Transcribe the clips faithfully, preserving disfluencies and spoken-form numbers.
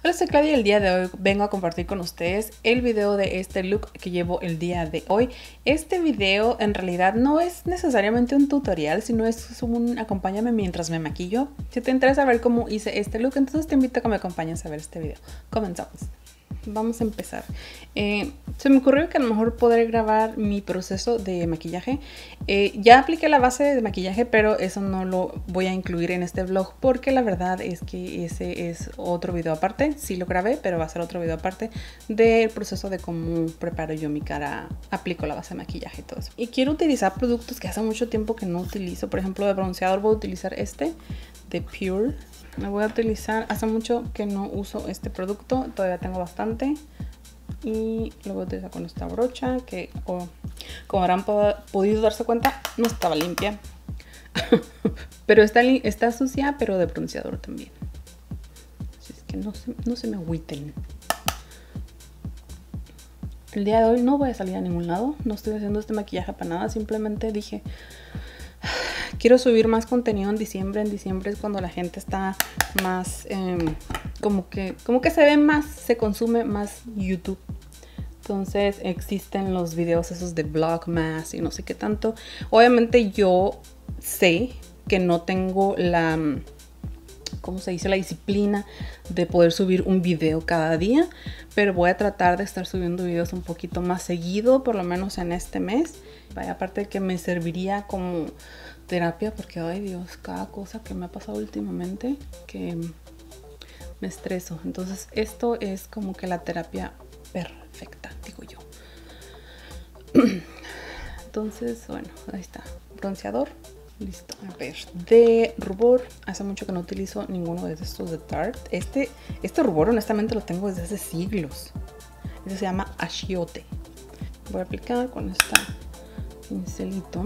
Hola, soy Claudia y el día de hoy vengo a compartir con ustedes el video de este look que llevo el día de hoy. Este video en realidad no es necesariamente un tutorial, sino es un acompáñame mientras me maquillo. Si te interesa ver cómo hice este look, entonces te invito a que me acompañes a ver este video. Comenzamos. Vamos a empezar. Eh, se me ocurrió que a lo mejor poder grabar mi proceso de maquillaje. Eh, ya apliqué la base de maquillaje, pero eso no lo voy a incluir en este vlog porque la verdad es que ese es otro video aparte. Sí lo grabé, pero va a ser otro video aparte del proceso de cómo preparo yo mi cara, aplico la base de maquillaje y todo eso. Y quiero utilizar productos que hace mucho tiempo que no utilizo. Por ejemplo, de bronceador voy a utilizar este de Pure. Lo voy a utilizar, hace mucho que no uso este producto, todavía tengo bastante. Y lo voy a utilizar con esta brocha que, oh, como habrán podido darse cuenta, no estaba limpia. Pero está, está sucia, pero de bronceador también. Así es que no se, no se me agüiten. El día de hoy no voy a salir a ningún lado, no estoy haciendo este maquillaje para nada, simplemente dije... Quiero subir más contenido en diciembre. En diciembre es cuando la gente está más, eh, como que, como que se ve más, se consume más YouTube. Entonces existen los videos esos de Vlogmas y no sé qué tanto. Obviamente yo sé que no tengo la, ¿cómo se dice? La disciplina de poder subir un video cada día. Pero voy a tratar de estar subiendo videos un poquito más seguido, por lo menos en este mes. Vaya, aparte de que me serviría como terapia, porque ay Dios, cada cosa que me ha pasado últimamente que me estreso. Entonces esto es como que la terapia perfecta, digo yo. Entonces, bueno, ahí está. Bronceador, listo. A ver, de rubor, hace mucho que no utilizo ninguno de estos de Tarte. Este, este rubor honestamente lo tengo desde hace siglos. Este se llama Achiote. Voy a aplicar con este pincelito.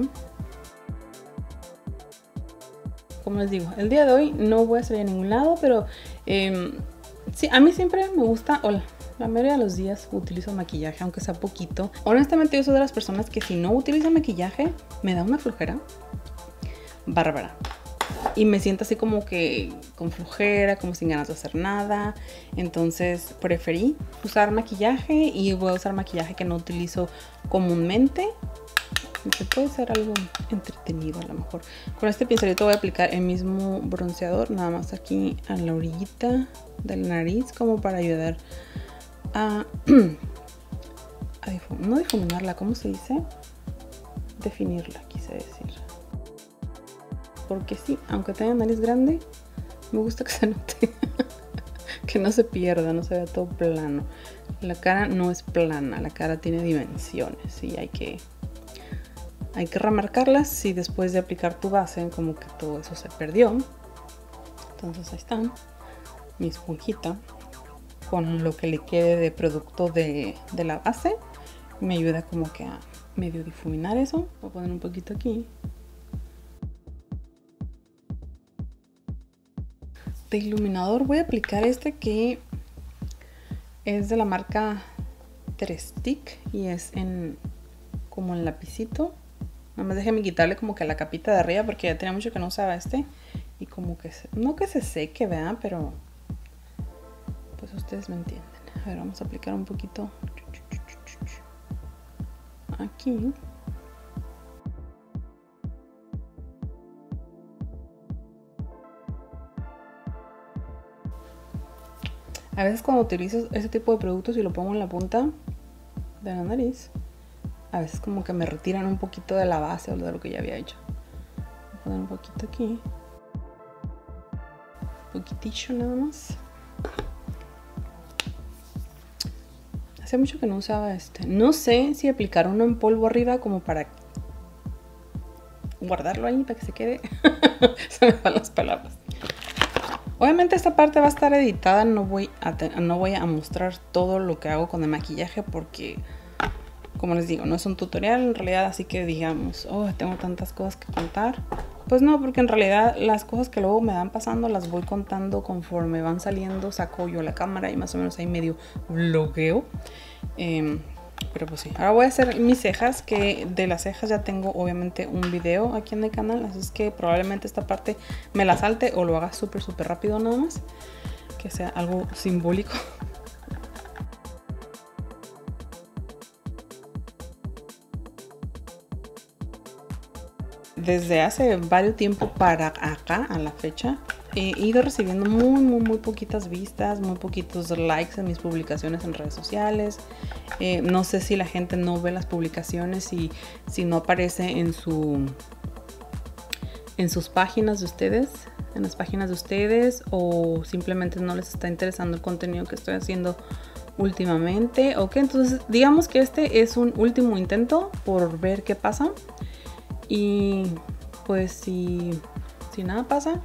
Como les digo, el día de hoy no voy a salir a ningún lado, pero eh, sí, a mí siempre me gusta, o la, la mayoría de los días utilizo maquillaje, aunque sea poquito. Honestamente yo soy de las personas que si no utilizo maquillaje, me da una flojera bárbara. Y me siento así como que con flojera, como sin ganas de hacer nada. Entonces preferí usar maquillaje y voy a usar maquillaje que no utilizo comúnmente. Que puede ser algo entretenido a lo mejor. Con este pincelito voy a aplicar el mismo bronceador, nada más aquí a la orillita de la nariz, como para ayudar a, a difum no difuminarla, ¿cómo se dice? Definirla, quise decir. Porque sí, aunque tenga nariz grande, me gusta que se note. Que no se pierda, no se vea todo plano. La cara no es plana, la cara tiene dimensiones y hay que... Hay que remarcarlas si después de aplicar tu base como que todo eso se perdió. Entonces ahí está mi esponjita con lo que le quede de producto de, de la base. Me ayuda como que a medio difuminar eso. Voy a poner un poquito aquí. De iluminador voy a aplicar este que es de la marca tres Stick y es en como en lapicito. Nada más déjenme quitarle como que la capita de arriba porque ya tenía mucho que no usaba este. Y como que, se, no que se seque, vean, pero pues ustedes me entienden. A ver, vamos a aplicar un poquito aquí. A veces cuando utilizo ese tipo de productos y lo pongo en la punta de la nariz, a veces como que me retiran un poquito de la base o de lo que ya había hecho. Voy a poner un poquito aquí. Un poquitillo nada más. Hace mucho que no usaba este. No sé si aplicar uno en polvo arriba como para guardarlo ahí para que se quede. Se me van las palabras. Obviamente esta parte va a estar editada. No voy a, no voy a mostrar todo lo que hago con el maquillaje porque... Como les digo, no es un tutorial en realidad, así que digamos, oh, tengo tantas cosas que contar. Pues no, porque en realidad las cosas que luego me van pasando las voy contando conforme van saliendo. Saco yo la cámara y más o menos ahí medio vlogueo. Eh, pero pues sí, ahora voy a hacer mis cejas, que de las cejas ya tengo obviamente un video aquí en el canal. Así es que probablemente esta parte me la salte o lo haga súper súper rápido nada más. que sea algo simbólico. Desde hace varios tiempo para acá, a la fecha, he ido recibiendo muy, muy, muy poquitas vistas, muy poquitos likes en mis publicaciones en redes sociales. Eh, no sé si la gente no ve las publicaciones y si no aparece en su en sus páginas de ustedes, en las páginas de ustedes, o simplemente no les está interesando el contenido que estoy haciendo últimamente. Ok, entonces digamos que este es un último intento por ver qué pasa. Y pues si, si nada pasa,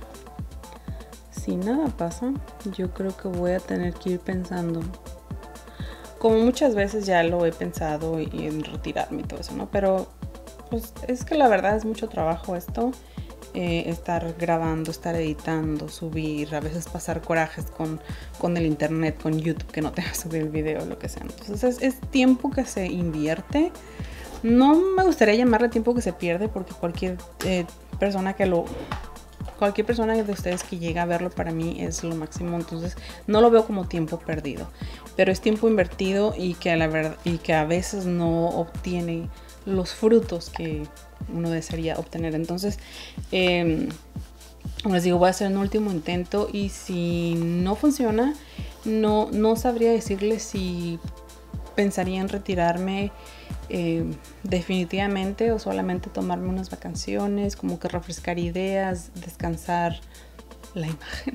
si nada pasa, yo creo que voy a tener que ir pensando, como muchas veces ya lo he pensado, y en retirarme y todo eso, ¿no? Pero pues es que la verdad es mucho trabajo esto, eh, estar grabando, estar editando, subir, a veces pasar corajes con, con el internet, con YouTube, que no te va a subir el video, lo que sea. Entonces es, es tiempo que se invierte. No me gustaría llamarle tiempo que se pierde, porque cualquier eh, persona que lo... Cualquier persona de ustedes que llegue a verlo, para mí es lo máximo. Entonces no lo veo como tiempo perdido, pero es tiempo invertido y que a la verdad, y que a veces no obtiene los frutos que uno desearía obtener. Entonces eh, como les digo, voy a hacer un último intento, y si no funciona, no, no sabría decirles si pensaría en retirarme eh, definitivamente, o solamente tomarme unas vacaciones, como que refrescar ideas, descansar la imagen,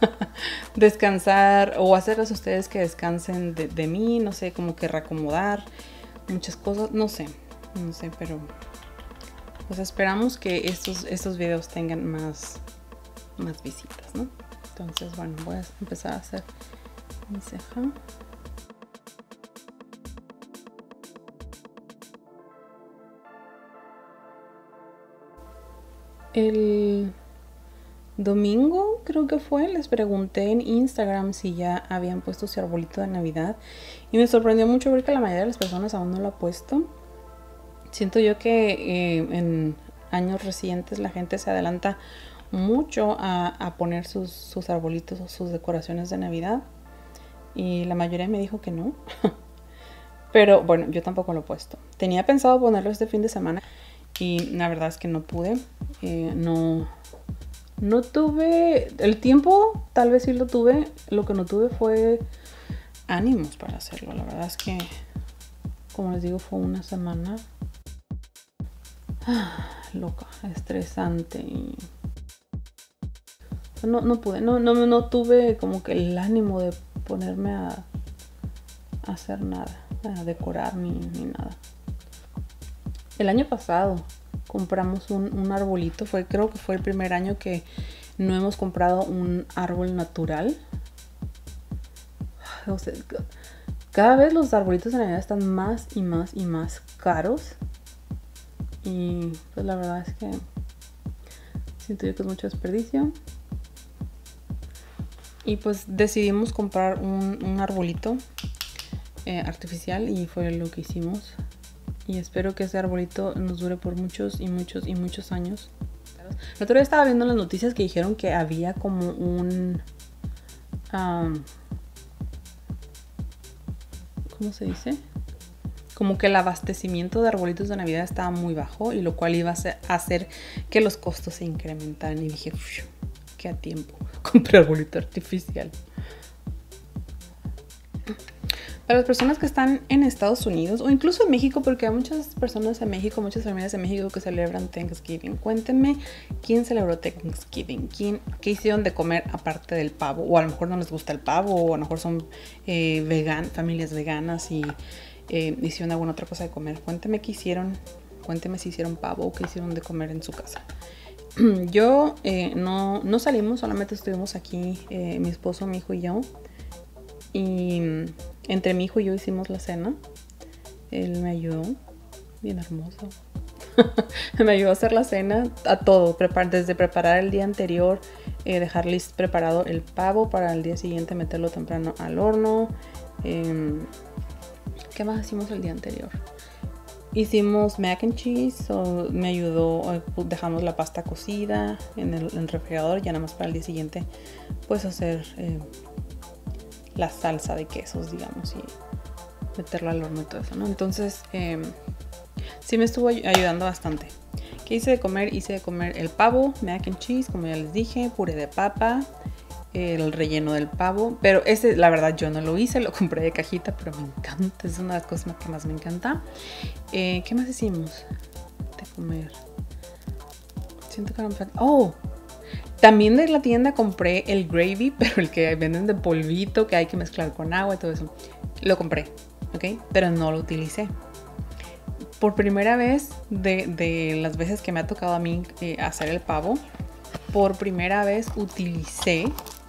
descansar, o hacerles a ustedes que descansen de, de mí, no sé, como que reacomodar muchas cosas, no sé, no sé, pero pues esperamos que estos, estos videos tengan más, más visitas, ¿no? Entonces, bueno, voy a empezar a hacer mi ceja. El domingo, creo que fue, les pregunté en Instagram si ya habían puesto su arbolito de Navidad, y me sorprendió mucho ver que la mayoría de las personas aún no lo ha puesto. Siento yo que eh, en años recientes la gente se adelanta mucho a, a poner sus, sus arbolitos o sus decoraciones de Navidad, y la mayoría me dijo que no. Pero bueno, yo tampoco lo he puesto. Tenía pensado ponerlo este fin de semana, y la verdad es que no pude. Eh, no, no tuve el tiempo, tal vez sí lo tuve. Lo que no tuve fue ánimos para hacerlo. La verdad es que, como les digo, fue una semana ah, loca, estresante. Y no, no pude, no, no, no tuve como que el ánimo de ponerme a, a hacer nada, a decorar ni, ni nada. El año pasado compramos un, un arbolito. Fue, creo que fue el primer año que no hemos comprado un árbol natural. O sea, cada vez los arbolitos de Navidad están más y más y más caros. Y pues la verdad es que siento yo que es mucho desperdicio. Y pues decidimos comprar un, un arbolito eh, artificial, y fue lo que hicimos. Y espero que ese arbolito nos dure por muchos y muchos y muchos años. El otro día estaba viendo las noticias que dijeron que había como un... Um, ¿Cómo se dice? Como que el abastecimiento de arbolitos de Navidad estaba muy bajo, y lo cual iba a hacer que los costos se incrementaran. Y dije, qué a tiempo, compré arbolito artificial. Para las personas que están en Estados Unidos, o incluso en México, porque hay muchas personas en México, muchas familias en México que celebran Thanksgiving. Cuéntenme quién celebró Thanksgiving, quién, qué hicieron de comer aparte del pavo, o a lo mejor no les gusta el pavo, o a lo mejor son eh, vegan, familias veganas y eh, hicieron alguna otra cosa de comer. Cuéntenme qué hicieron, cuéntenme si hicieron pavo o qué hicieron de comer en su casa. Yo eh, no, no salimos, solamente estuvimos aquí, eh, mi esposo, mi hijo y yo. Y entre mi hijo y yo hicimos la cena. Él me ayudó, bien hermoso. Me ayudó a hacer la cena, a todo, prepar, desde preparar el día anterior, eh, dejar listo preparado el pavo para el día siguiente meterlo temprano al horno. Eh, ¿Qué más hicimos el día anterior? Hicimos mac and cheese, so me ayudó, dejamos la pasta cocida en el, en el refrigerador, ya nada más para el día siguiente pues hacer... Eh, la salsa de quesos, digamos, y meterla al horno y todo eso, ¿no? Entonces, eh, sí me estuvo ayudando bastante. ¿Qué hice de comer? Hice de comer el pavo, mac and cheese, como ya les dije, puré de papa, el relleno del pavo. Pero ese, la verdad, yo no lo hice, lo compré de cajita, pero me encanta, es una de las cosas que más me encanta. Eh, ¿Qué más hicimos de comer? Siento que no me falta. ¡Oh! También de la tienda compré el gravy, pero el que venden de polvito, que hay que mezclar con agua y todo eso. Lo compré, ¿ok? Pero no lo utilicé. Por primera vez, de, de las veces que me ha tocado a mí eh, hacer el pavo, por primera vez utilicé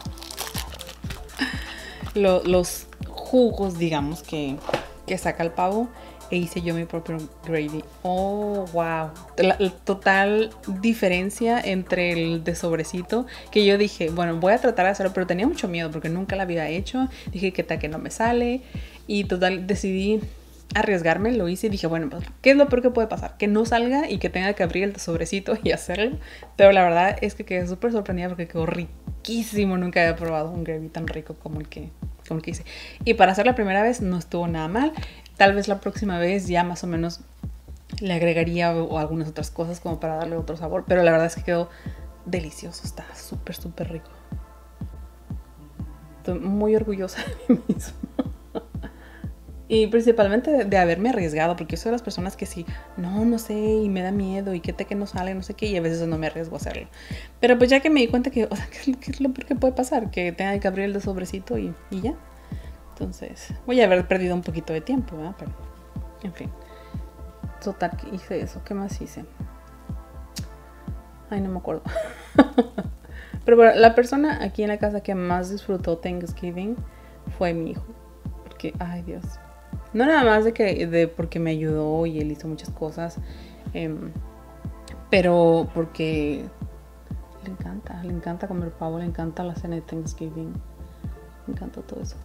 lo, los jugos, digamos, que, que saca el pavo, e hice yo mi propio gravy. Oh, wow. La, la total diferencia entre el de sobrecito, que yo dije, bueno, voy a tratar de hacerlo, pero tenía mucho miedo porque nunca la había hecho. Dije, ¿qué tal que no me sale? Y total, decidí arriesgarme, lo hice y dije, bueno, pues, ¿qué es lo peor que puede pasar? Que no salga y que tenga que abrir el sobrecito y hacerlo. Pero la verdad es que quedé súper sorprendida porque quedó riquísimo. Nunca había probado un gravy tan rico como el que, como el que hice. Y para hacer la primera vez no estuvo nada mal. Tal vez la próxima vez ya más o menos le agregaría o, o algunas otras cosas como para darle otro sabor. Pero la verdad es que quedó delicioso. Está súper, súper rico. Estoy muy orgullosa de mí misma. Y principalmente de, de haberme arriesgado, porque yo soy de las personas que sí, no, no sé, y me da miedo, y qué te que no sale, no sé qué, y a veces no me arriesgo a hacerlo. Pero pues ya que me di cuenta que, o sea, ¿qué, qué es lo peor que puede pasar? Que tenga que abrir el de sobrecito y, y ya. Entonces, voy a haber perdido un poquito de tiempo, ¿verdad? Pero, en fin. Total, que hice eso. ¿Qué más hice? Ay, no me acuerdo. Pero bueno, la persona aquí en la casa que más disfrutó Thanksgiving fue mi hijo. Porque, ay Dios. No nada más de que de porque me ayudó y él hizo muchas cosas, eh, pero porque le encanta, le encanta comer pavo, le encanta la cena de Thanksgiving, le encanta todo eso.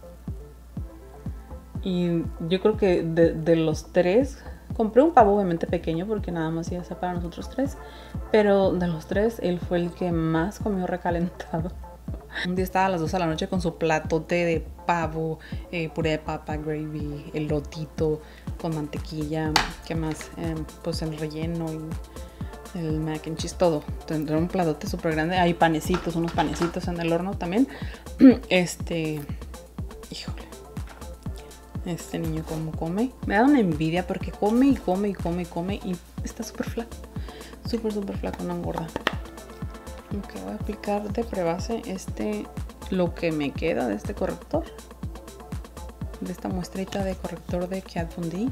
Y yo creo que de, de los tres, compré un pavo obviamente pequeño porque nada más iba a ser para nosotros tres, pero de los tres él fue el que más comió recalentado. Un día estaba a las dos de la noche con su platote de pavo, eh, puré de papa, gravy, el lotito con mantequilla, ¿qué más? Eh, pues el relleno y el mac and cheese, todo. Tendrá un platote súper grande. Hay panecitos, unos panecitos en el horno también. Este, híjole, este niño como come. Me da una envidia porque come y come y come y come y está súper flaco. Súper, súper flaco, no engorda. Ok, voy a aplicar de prebase este, lo que me queda de este corrector, de esta muestrita de corrector de Kat Von D,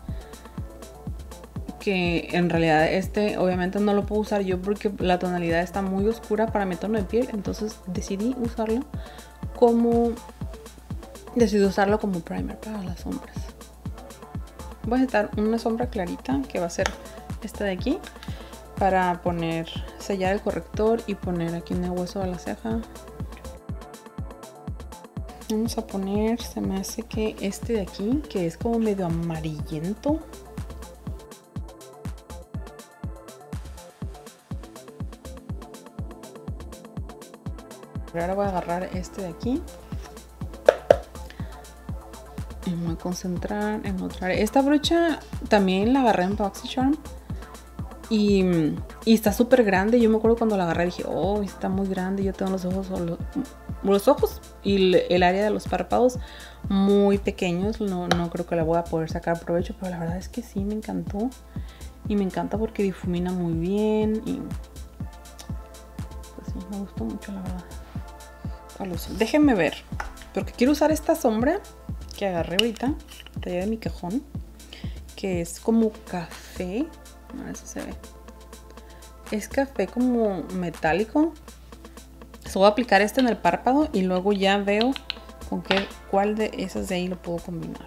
que en realidad este obviamente no lo puedo usar yo porque la tonalidad está muy oscura para mi tono de piel, entonces decidí usarlo como decidí usarlo como primer para las sombras. Voy a necesitar una sombra clarita que va a ser esta de aquí, para poner, sellar el corrector y poner aquí en el hueso de la ceja. Vamos a poner, se me hace que este de aquí, que es como medio amarillento. Ahora voy a agarrar este de aquí y me voy a concentrar en otra área. Esta brocha también la agarré en BoxyCharm. Y, y está súper grande. Yo me acuerdo cuando la agarré dije, oh, está muy grande. Yo tengo los ojos, los, los ojos y el área de los párpados muy pequeños. No, no creo que la voy a poder sacar provecho, pero la verdad es que sí, me encantó. Y me encanta porque difumina muy bien. Y pues sí, me gustó mucho, la verdad. Déjenme ver, porque quiero usar esta sombra que agarré ahorita de allá de mi cajón, que es como café. A ver si se ve. Es café como metálico. So, voy a aplicar este en el párpado y luego ya veo con qué, cuál de esas de ahí lo puedo combinar.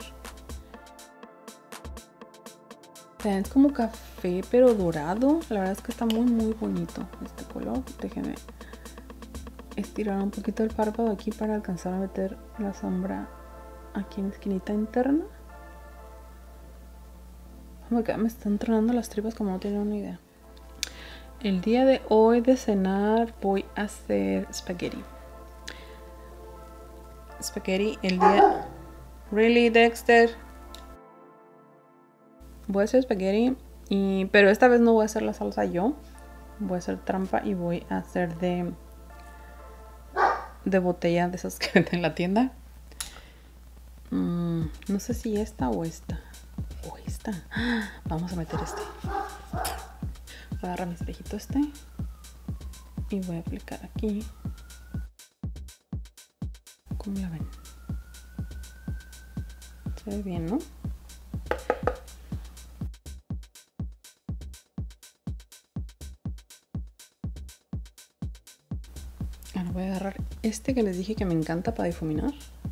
O sea, es como café pero dorado. La verdad es que está muy muy bonito este color. Déjenme estirar un poquito el párpado aquí para alcanzar a meter la sombra aquí en la esquinita interna. Oh my God, me están tronando las tripas como no tienen una idea. El día de hoy de cenar voy a hacer espagueti. spaghetti el día... Really, Dexter. Voy a hacer spaghetti, y... pero esta vez no voy a hacer la salsa yo. Voy a hacer trampa y voy a hacer de... de botella de esas que venden en la tienda. Mm, no sé si esta o esta. O esta. Vamos a meter este. Voy a agarrar mi espejito este. Y voy a aplicar aquí. ¿Cómo la ven? Se ve bien, ¿no? Ahora voy a agarrar este que les dije que me encanta para difuminar.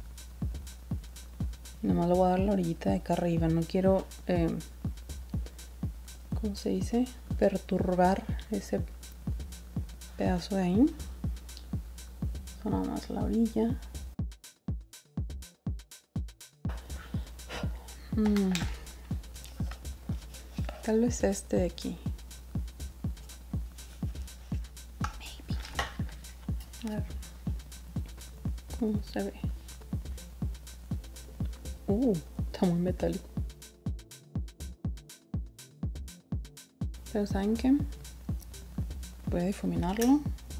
Nomás le voy a dar la orillita de acá arriba. No quiero, eh, ¿cómo se dice? Perturbar ese pedazo de ahí. Nada más la orilla. Mm. Tal vez este de aquí. Maybe. A ver cómo se ve. Uh, está muy metálico. Pero ¿saben qué? Voy a difuminarlo.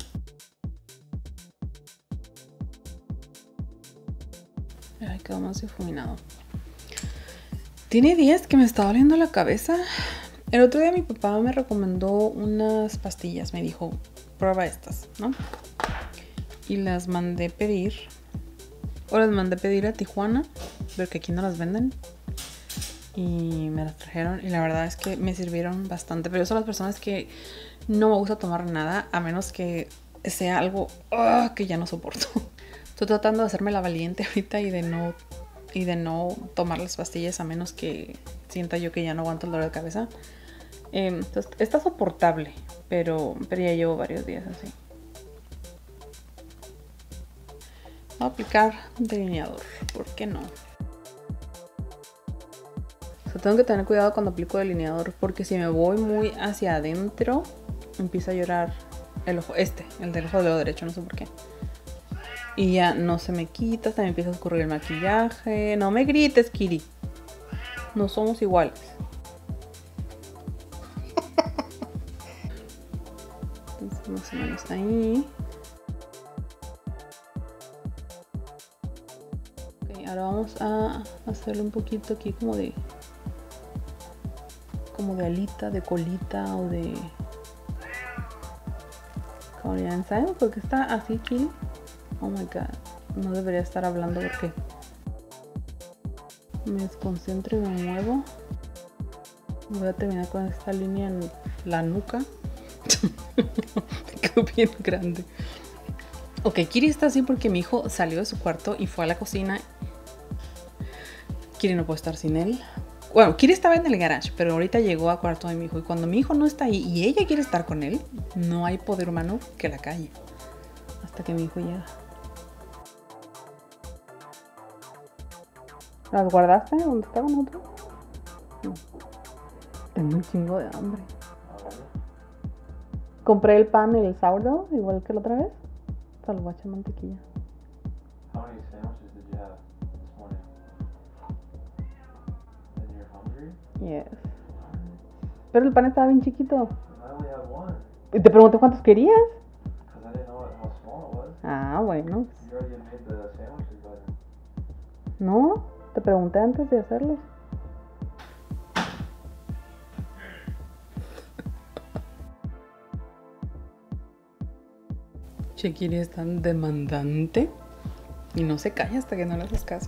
Ay, quedó más difuminado. Tiene días que me está doliendo la cabeza. El otro día mi papá me recomendó unas pastillas. Me dijo, prueba estas, ¿no? Y las mandé pedir. O las mandé pedir a Tijuana, porque aquí no las venden. Y me las trajeron. Y la verdad es que me sirvieron bastante. Pero yo soy las personas que no me gusta tomar nada, a menos que sea algo uh, que ya no soporto. Estoy tratando de hacerme la valiente ahorita y de no... y de no tomar las pastillas a menos que sienta yo que ya no aguanto el dolor de cabeza. Eh, entonces, está soportable, pero, pero ya llevo varios días así. Voy a aplicar delineador, ¿por qué no? O sea, tengo que tener cuidado cuando aplico delineador, porque si me voy muy hacia adentro, empieza a llorar el ojo, este, el del ojo del lado derecho, no sé por qué. Y ya no se me quita, hasta me empieza a escurrir el maquillaje. No me grites, Kiri. No somos iguales. Entonces, más o menos ahí. Ok, ahora vamos a hacerle un poquito aquí como de... como de alita, de colita o de... como ya saben por qué está así, Kiri. Oh my god, no debería estar hablando porque me desconcentro y me muevo. Voy a terminar con esta línea en la nuca. Me quedó bien grande. Ok, Kiri está así porque mi hijo salió de su cuarto y fue a la cocina. Kiri no puede estar sin él. Bueno, Kiri estaba en el garage, pero ahorita llegó al cuarto de mi hijo. Y cuando mi hijo no está ahí y ella quiere estar con él, no hay poder humano que la calle. Hasta que mi hijo llega. ¿Las guardaste? ¿Dónde estaban otros? No. Tengo un chingo de hambre. Compré el pan y el sourdough, igual que la otra vez. Se lo voy a echar mantequilla. How many sandwiches did you have this morning? And you're hungry? Yes. Pero el pan estaba bien chiquito. I only have one. Y te pregunté cuántos querías. Because I didn't know how small it was. Ah, bueno. You already made the sandwiches, but... No, te pregunté antes de hacerlos. Shakiri es tan demandante y no se calla hasta que no le haces caso.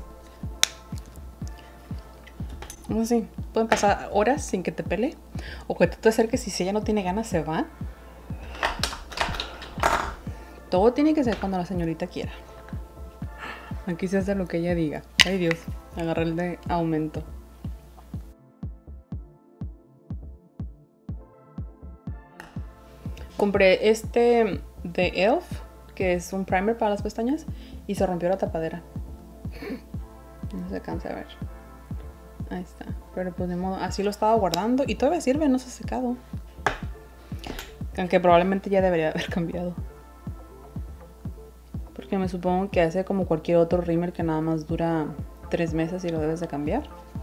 No sé, pueden pasar horas sin que te pele o que tú te acerques y si ella no tiene ganas se va. Todo tiene que ser cuando la señorita quiera. Aquí se hace lo que ella diga. Ay Dios, agarré el de aumento. Compré este de E L F, que es un primer para las pestañas, y se rompió la tapadera. No se alcanza a ver. Ahí está. Pero pues de modo, así lo estaba guardando y todavía sirve, no se ha secado. Aunque probablemente ya debería haber cambiado. Porque me supongo que hace como cualquier otro rímel que nada más dura tres meses y lo debes de cambiar.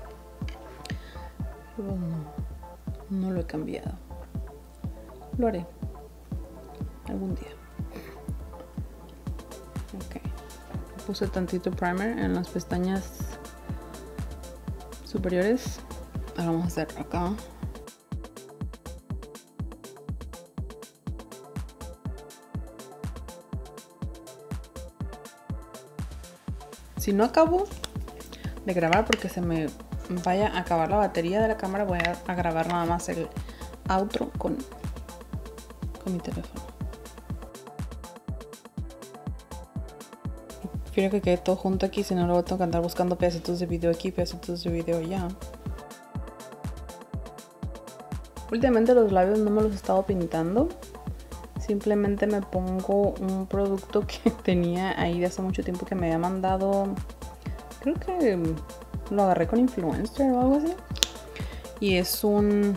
Pero no, no lo he cambiado. Lo haré algún día. Ok. Puse tantito primer en las pestañas superiores. Ahora vamos a hacer acá. Si no acabo de grabar porque se me vaya a acabar la batería de la cámara, voy a, a grabar nada más el outro con, con mi teléfono. Prefiero que quede todo junto aquí, si no luego tengo que andar buscando pedacitos de video aquí, pedacitos de video allá. Últimamente los labios no me los he estado pintando. Simplemente me pongo un producto que tenía ahí de hace mucho tiempo que me había mandado. Creo que lo agarré con influencer o algo así. Y es un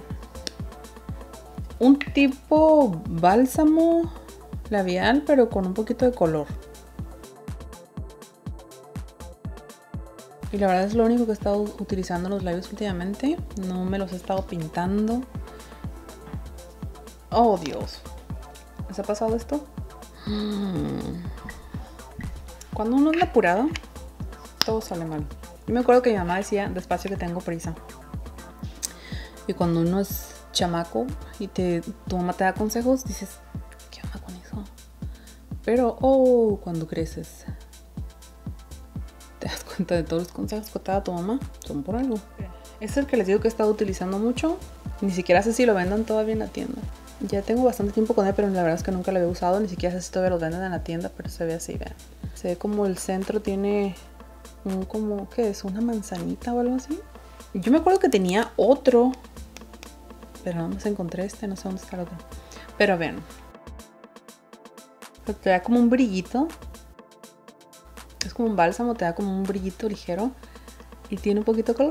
un tipo bálsamo labial, pero con un poquito de color. Y la verdad es lo único que he estado utilizando en los labios últimamente. No me los he estado pintando. Oh, Dios. ¿Les ha pasado esto? Cuando uno es apurado, todo sale mal. Yo me acuerdo que mi mamá decía, despacio que tengo prisa. Y cuando uno es chamaco y te, tu mamá te da consejos, dices, ¿qué onda con eso? Pero, oh, cuando creces, te das cuenta de todos los consejos que te da tu mamá, son por algo. Es el que les digo que he estado utilizando mucho. Ni siquiera sé si lo vendan todavía en la tienda. Ya tengo bastante tiempo con él, pero la verdad es que nunca lo había usado. Ni siquiera sé si todavía lo venden en la tienda, pero se ve así, vean. Se ve como el centro tiene un como, ¿qué es? ¿Una manzanita o algo así? Yo me acuerdo que tenía otro, pero no más encontré este, no sé dónde está el otro. Pero vean, te da como un brillito. Es como un bálsamo, te da como un brillito ligero. Y tiene un poquito de color.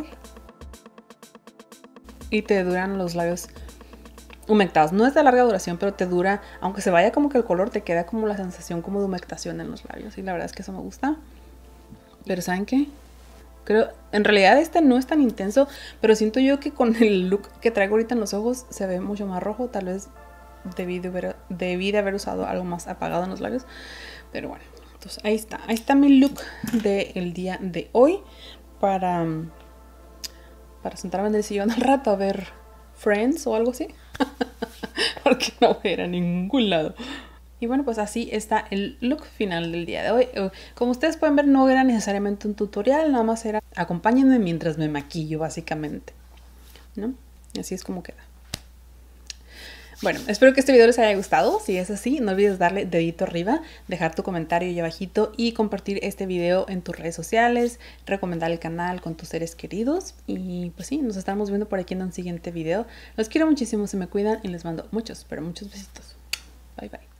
Y te duran los labios humectados. No es de larga duración, pero te dura, aunque se vaya como que el color, te queda como la sensación como de humectación en los labios. Y la verdad es que eso me gusta. Pero ¿saben qué? Creo, en realidad este no es tan intenso, pero siento yo que con el look que traigo ahorita en los ojos se ve mucho más rojo. Tal vez debí de haber, debí de haber usado algo más apagado en los labios. Pero bueno, entonces ahí está. Ahí está mi look del día de hoy. Para, para sentarme en el sillón al rato a ver Friends o algo así. Porque no voy a ir a ningún lado. Y bueno, pues así está el look final del día de hoy. Como ustedes pueden ver, no era necesariamente un tutorial, nada más era acompáñenme mientras me maquillo, básicamente, ¿no? Y así es como queda. Bueno, espero que este video les haya gustado. Si es así, no olvides darle dedito arriba, dejar tu comentario ahí abajito y compartir este video en tus redes sociales, recomendar el canal con tus seres queridos. Y pues sí, nos estamos viendo por aquí en un siguiente video. Los quiero muchísimo, se me cuidan y les mando muchos, pero muchos besitos. Bye, bye.